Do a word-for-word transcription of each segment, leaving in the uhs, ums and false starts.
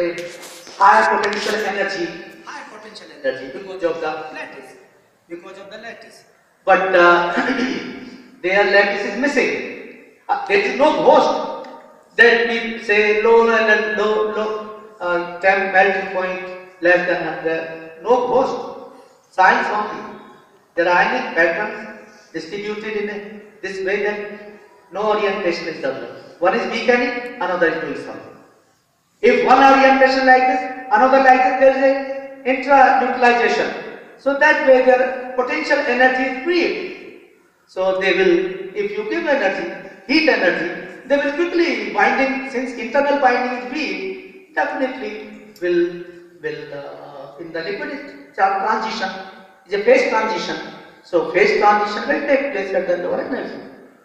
say higher potential energy, higher potential energy because of the lattice, because of the lattice. But uh, their lattice is missing. Uh, there is no ghost. That we say low and low, low uh, temp melting point less than one hundred. No ghost. Science only. There are ionic patterns distributed in a, this way that no orientation is developed. One is weakening, another is doing something. If one orientation like this, another like this, there is a intra-neutralization. So that way their potential energy is free. So they will, if you give energy, heat energy, they will quickly binding, since internal binding is weak, definitely will, will uh, in the liquid transition, is a phase transition. So phase transition will take place at the lower energy.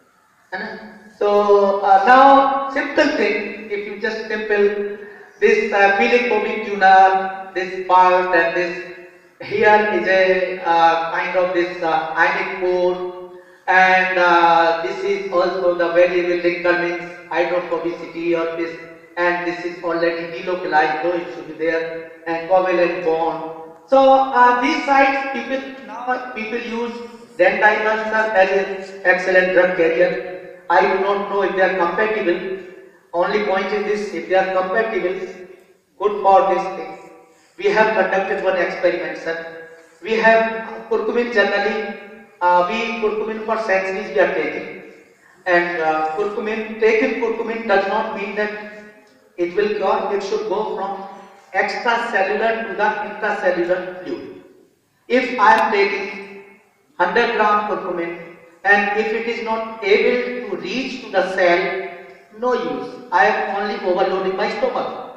So uh, now simple thing, if you just simple this uh, Felix bobbing tuner, this part and this here is a uh, kind of this uh, ionic core, and uh, this is also the variable linker means hydrophobicity or this, and this is already delocalized, though it should be there, and covalent bond. So uh, these sites people now people use Zen diamonds as an excellent drug carrier. I do not know if they are compatible. Only point is this: if they are compatible, good for this thing. We have conducted one experiment, sir. We have curcumin generally. Uh, we curcumin for centuries we are taking, and uh, curcumin taking curcumin does not mean that it will cure. It should go from extracellular to the intracellular fluid. If I am taking one hundred gram curcumin and if it is not able to reach to the cell, no use. I am only overloading my stomach.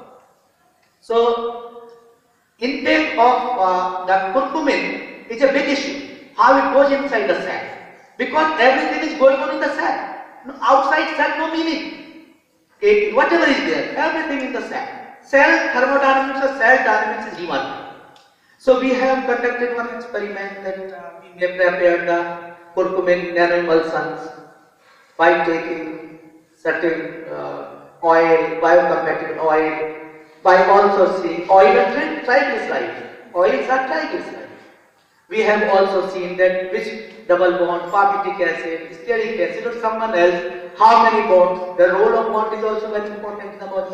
So intake of uh, the curcumin is a big issue. How it goes inside the cell, because everything is going on in the cell. No, outside cell no meaning. It, whatever is there, everything in the cell. Cell thermodynamics or cell dynamics is remarkable. So we have conducted one experiment that uh, we may prepare the curcumin nanoemulsions by taking certain uh, oil, biocompatible oil, by also seeing oil and triglycerides. Oils are triglycerides. We have also seen that which double bond, formic acid, stearic acid or someone else, how many bonds. The role of bond is also very important in the body.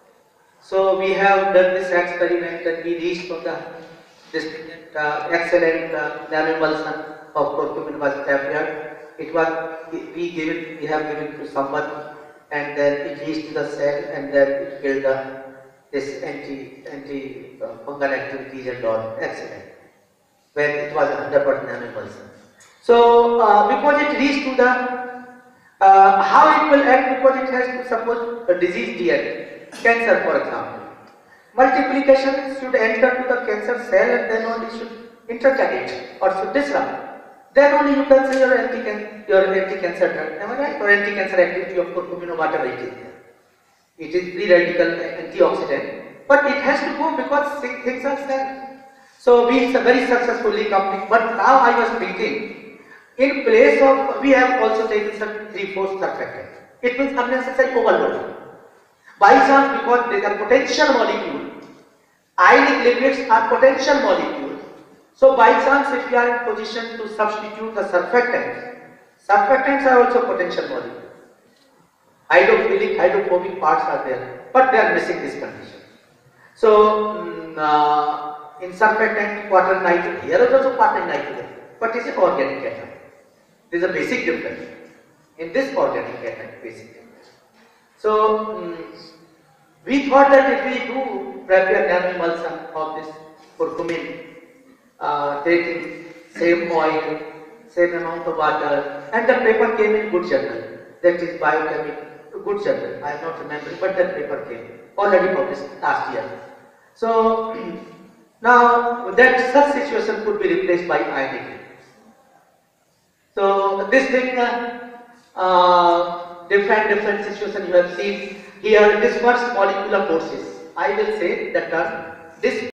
So we have done this experiment and we reached from the this uh, excellent uh, nanoemulsion of curcumin was prepared. It was we give it, we have given to someone, and then it reached to the cell, and then it killed the this anti anti uh, fungal activities and all. Excellent. When it was one hundred percent nanoemulsion. So uh, because it reached to the uh, how it will act, because it has to suppose a disease D N A, cancer for example. Multiplication should enter to the cancer cell and then only should intercalate or should disrupt. Then only you can say your anti your anti-cancer drug, am I right? Or anti-cancer activity of curcumin or whatever it is there. It is free radical antioxidant, but it has to go because things are cell. So we very successfully complete. But now I was thinking, in place of, we have also taken some three-fourths surfactant. It means unnecessary overloading. By chance, because they are potential molecule, ionic liquids are potential molecules. So by chance, if we are in position to substitute the surfactants, surfactants are also potential molecules. Hydrophilic, hydrophobic parts are there, but they are missing this condition. So um, uh, in surfactant, quaternary nitrogen, here is also quaternary nitrogen, but it is an organic cation. There is a basic difference in this organic cation, basic difference. So um, we thought that if we do prepare nanoemulsion of this curcumin, uh, taking same oil, same amount of water, and the paper came in good journal, that is biochemical, good journal, I am not remembering, but that paper came, already published last year. So now that such situation could be replaced by ionic liquids. So this thing, uh, uh, different different situation you have seen here. This first molecular forces, I will say that term. This